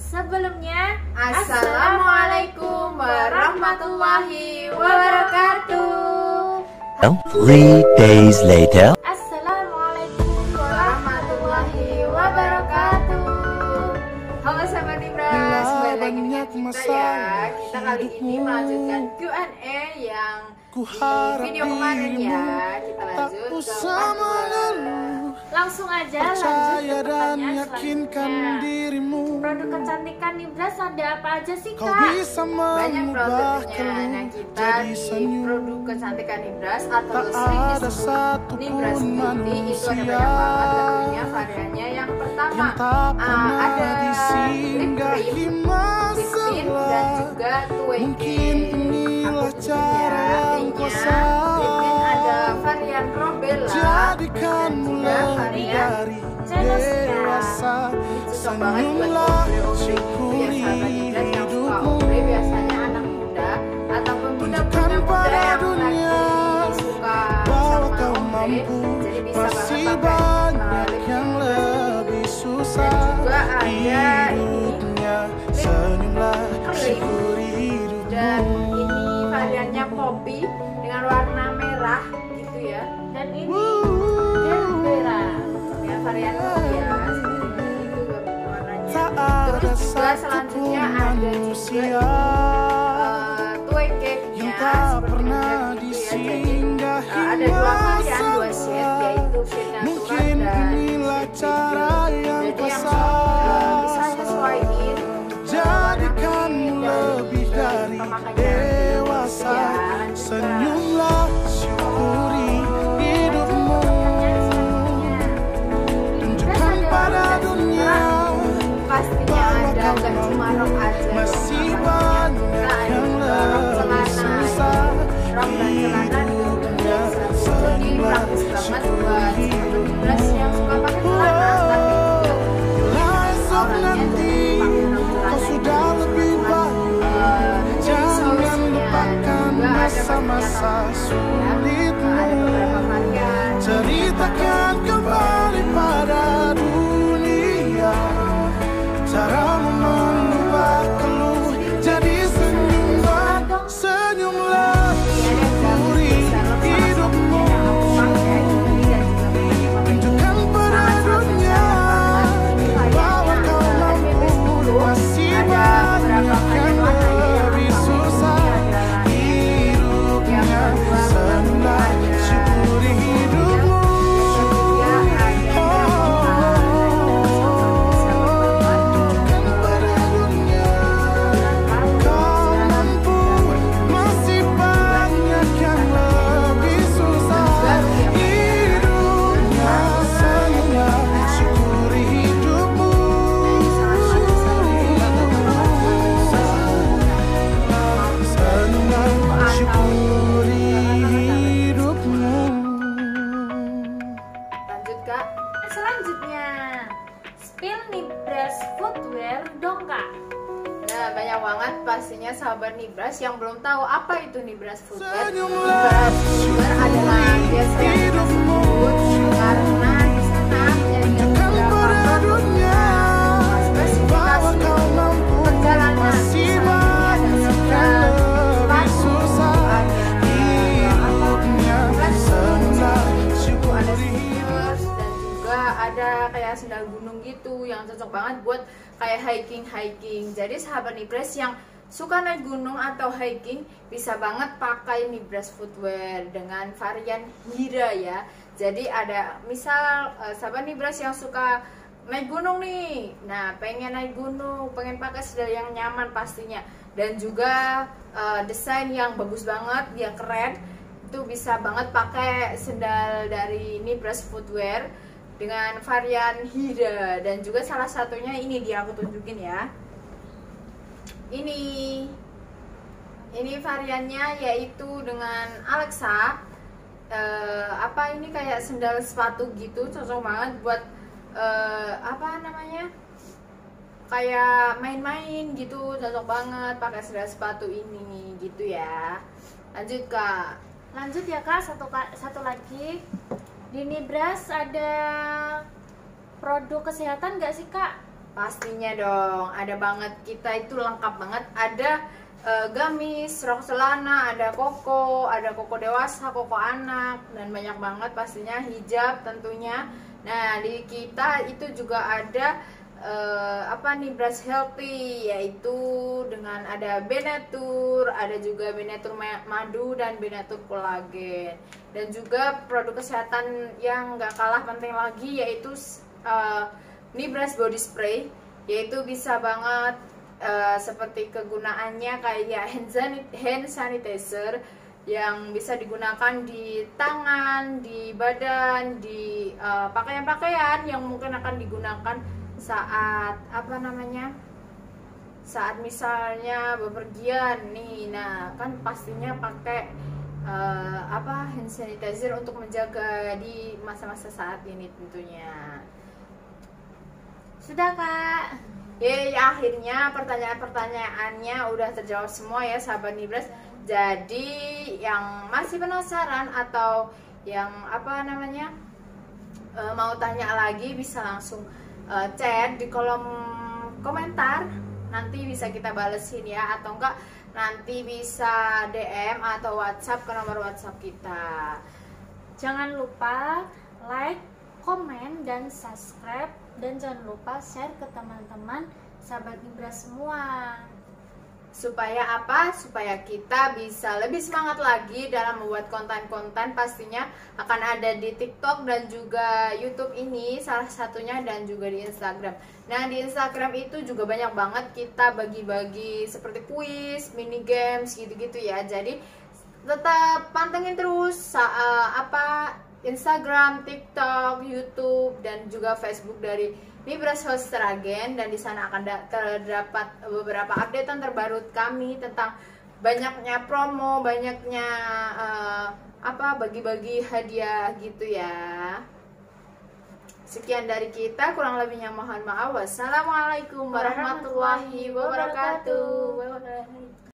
Sebelumnya, Assalamualaikum warahmatullahi wabarakatuh. 3 days later. Assalamualaikum Warahmatullahi wabarakatuh. Halo sahabat Nibras, kembali lagi dengan kita ya. Kita kali ini melanjutkan Q&A yang di video kemarin ya. Kita lanjut ke part 2. Langsung aja lanjut ke pertanyaan selanjutnya. Produk kecantikan Nibras ada apa aja sih Kak? Banyak produknya. Nah, kita di produk kecantikan Nibras atau sering disebut Nibras Beauty itu ada banyak banget tentunya variannya. Yang pertama ada lip cream, lip tint, dan juga twinking. Aku sebutin ya linknya. Lip tint ada varian Robella dan juga varian Cenosca. Cocok banget buat ombre-ombre gitu ya sahabat Nibras yang suka ombre, biasanya anak muda ataupun bunda-bunda muda yang lagi suka sama ombre, jadi bisa banget pakai lip tint dan juga ada ini lip cream dan ini variannya poppy dengan warna merah gitu ya, dan ini Gembira dengan varian ya seperti ini, itu warnanya. Terus juga selanjutnya ada juga toy cake-nya seperti ini gitu ya. Jadi ada dua varian, dua shade, yaitu shade natural dan shade beauty. Jadi yang bisa sesuaiin warna kulit dan pemakaiannya dewasa. Senyumlah, syukuri hidupmu, tunjukkan pada dunia pastinya ada, gak cuma rok aja, masih banyak yang lebih susah. rok dan celana juga jadi praktis banget buat Nibras yang suka pakai celana tapi juga orangnya Nanti kau sudah lebih baik, jangan lupakan masa-masa sulitmu. ada beberapa varian. Ceritakan kembali pada dunia caramu mengubah keluh jadi senyumlah, senyumlah, syukuri hidupmu, tunjukkan pada dunia bahwa kau mampu. Masih banyak yang lebih susah hidupnya, senyumlah, syukuri hidupmu. Masih banyak yang lebih susah hidupnya, senyumlah, syukuri hidupmu. Senyumlah, syukuri hidupmu. Lanjut Kak. Selanjutnya, spill Nibras footwear dong Kak. Nah, banyak banget pastinya sahabat Nibras yang belum tahu apa itu Nibras Footwear. Senyumlah, Nibras Footwear adalah biasa yang kita sebut karena di sana menjadikan beberapa produk spesifikasi perjalanan. Misalnya ada sandal, sepatu, ada sneakers, dan juga ada kayak sandal gunung gitu yang cocok banget buat kayak hiking. Jadi sahabat Nibras yang suka naik gunung atau hiking bisa banget pakai Nibras Footwear dengan varian Hira ya. Jadi ada misal sahabat Nibras yang suka naik gunung nih, nah pengen naik gunung, pengen pakai sandal yang nyaman pastinya, dan juga desain yang bagus banget, dia keren, itu bisa banget pakai sandal dari Nibras Footwear dengan varian Hira. Dan juga salah satunya ini dia, aku tunjukin ya, ini variannya yaitu dengan Alexa. Ini kayak sandal sepatu gitu, cocok banget buat kayak main-main gitu, cocok banget pakai sandal sepatu ini gitu ya. Lanjut Kak. Lanjut ya Kak, satu lagi. Di Nibras ada produk kesehatan nggak sih Kak? Pastinya dong, ada banget, kita itu lengkap banget. Ada gamis, rok celana, ada koko dewasa, koko anak, dan banyak banget pastinya, hijab tentunya. Nah, di kita itu juga ada Nibras Healthy, yaitu dengan ada Benatur, ada juga Benatur madu dan Benatur kolagen, dan juga produk kesehatan yang gak kalah penting lagi yaitu Nibras body spray, yaitu bisa banget seperti kegunaannya kayak hand sanitizer yang bisa digunakan di tangan, di badan, di pakaian-pakaian yang mungkin akan digunakan saat saat misalnya bepergian nih. Nah, kan pastinya pakai hand sanitizer untuk menjaga di masa-masa saat ini tentunya. Sudah Kak. Akhirnya pertanyaan-pertanyaannya udah terjawab semua ya sahabat Nibras. Jadi yang masih penasaran atau yang mau tanya lagi bisa langsung chat di kolom komentar, nanti bisa kita balesin ya, atau enggak nanti bisa DM atau WhatsApp ke nomor WhatsApp kita. Jangan lupa like, komen, dan subscribe, dan jangan lupa share ke teman-teman sahabat Nibras semua. Supaya apa? Supaya kita bisa lebih semangat lagi dalam membuat konten-konten, pastinya akan ada di TikTok dan juga YouTube ini salah satunya, dan juga di Instagram. Nah, di Instagram itu juga banyak banget kita bagi-bagi seperti kuis, mini games gitu-gitu ya. Jadi tetap pantengin terus Instagram, TikTok, YouTube, dan juga Facebook dari Nibras Hoster Agen, dan di sana akan terdapat beberapa updatean terbaru kami tentang banyaknya promo, banyaknya bagi-bagi hadiah gitu ya. Sekian dari kita, kurang lebihnya mohon maaf. Wassalamualaikum warahmatullahi wabarakatuh.